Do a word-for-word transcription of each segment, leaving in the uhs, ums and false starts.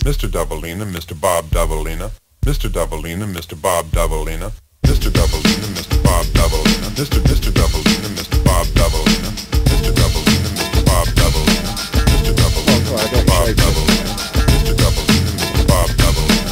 Mister Doubleina, Mister Bob Doubleina, Mister Doubleina, Mister Bob Doubleina, Mister Doubleina, Mister Bob Doubleina, Mister Mister Doubleina, Mister Bob Doubleina, Mister Doubleina, Mister Bob Doubleina, Mister Doubleina, Mister Bob Doubleina, Mister Doubleina, Mister Bob Doubleina.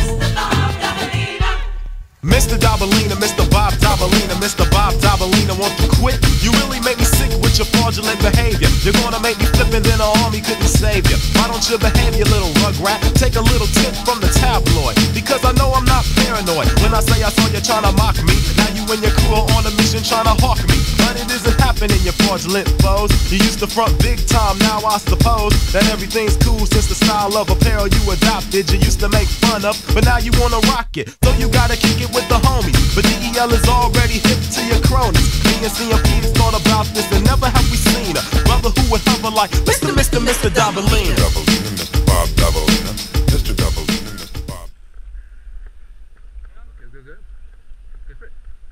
Mister Doubleina, Mister Bob Doubleina, Mister Bob Doubleina, want to quit? You really make me sick with your fraudulent behavior. You're gonna make me flip and then the army couldn't save you. Why don't you behave, you little rugrat? Take a little tip from the tabloid, because I know I'm not paranoid. When I say I saw you trying to mock me, now you and your crew are on a mission trying to hawk me. But it isn't happening, you fraudulent foes. You used to front big time, now I suppose that everything's cool since the style of apparel you adopted. You used to make fun of, but now you wanna rock it. So you gotta kick it with the homies. But D E L is already hip to your cronies. Me and C M P thought about this and never have we seen a brother who would hover like Mister Mister Mister Doubleina. Doubleina, Mister Bob Doubleina, Mister Doubleina, Mister Bob. Go, go, go. Go for it.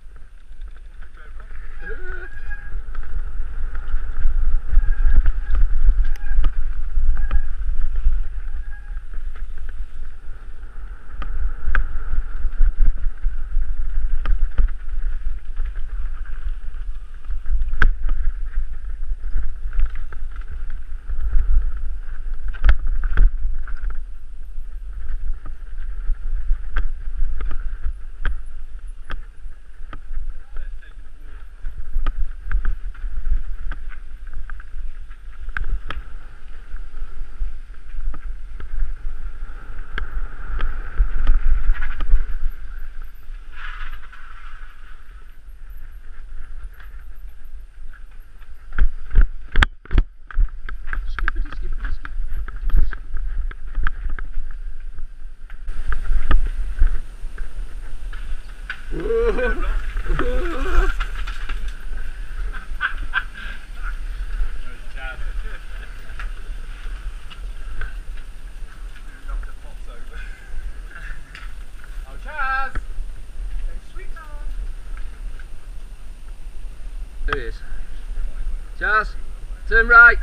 There he is. Chaz, turn right.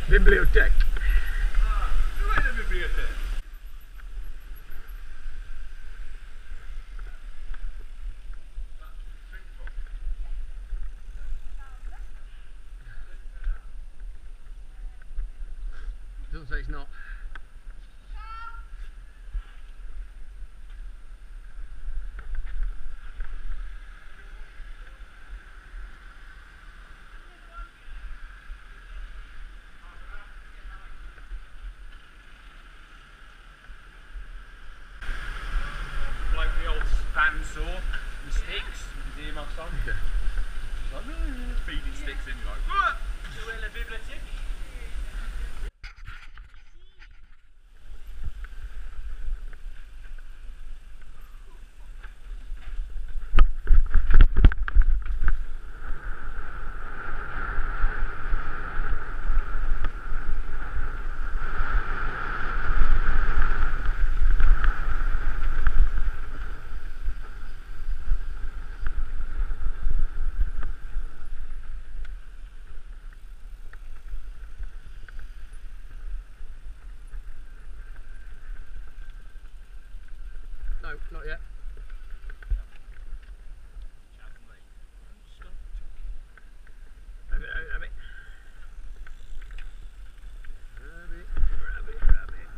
Bibliotek. Nu är det bibliotek. Doesn't say it's not. Like the old stand saw, the sticks, you hear my song? Yeah. It's like, "Mm," feeding sticks in, like, "Ah, où est la bibliothèque?" No, not yet. Rabbit, rabbit, rabbit. Rabbit, rabbit, rabbit.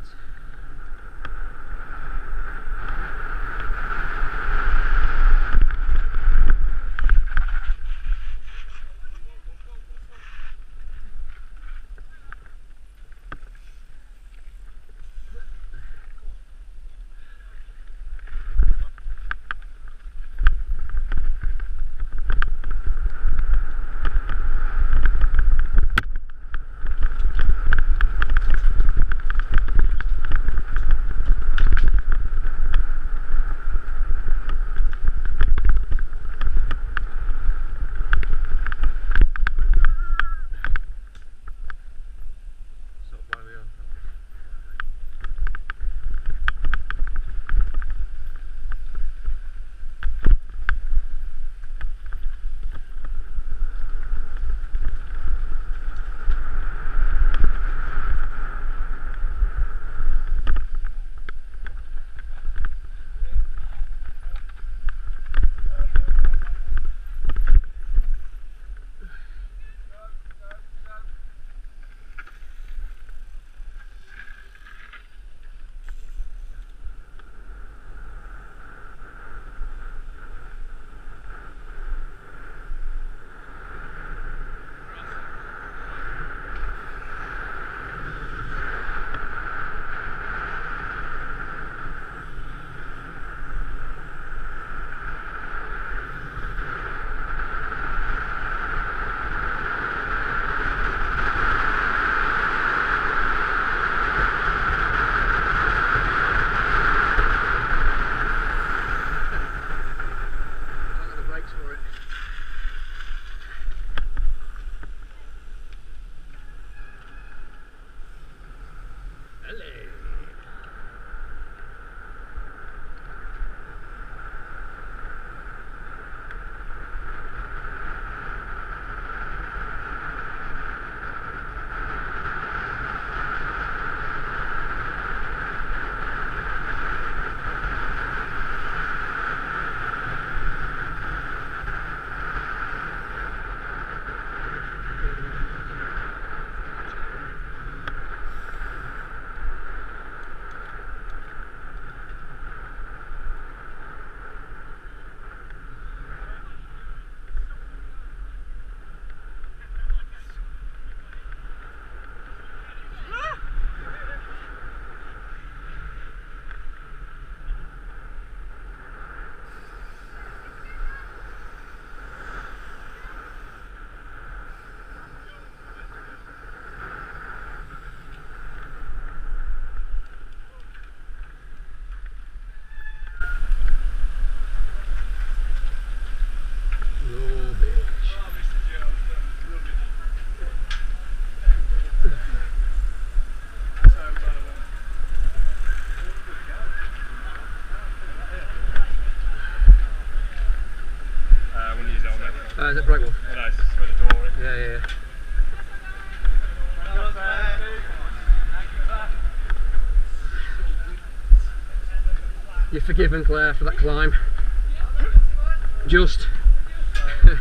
be forgiven, Claire, for that climb. Just. So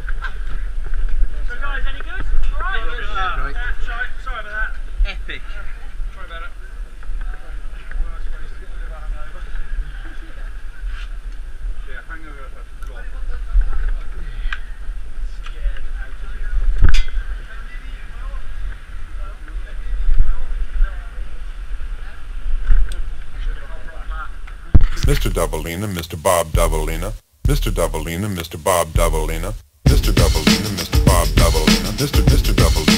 guys, any good? Alright? Yeah, right. Uh, sorry, sorry about that. Epic. Sorry about it. Yeah, hang over her. Go on. Scared out of you. Mister Doubleina, Mister Bob Doubleina, Mister Doubleina, Mister Bob Doubleina, Mister Doubleina, Mister Bob Doubleina, Mister Mister Doubleina.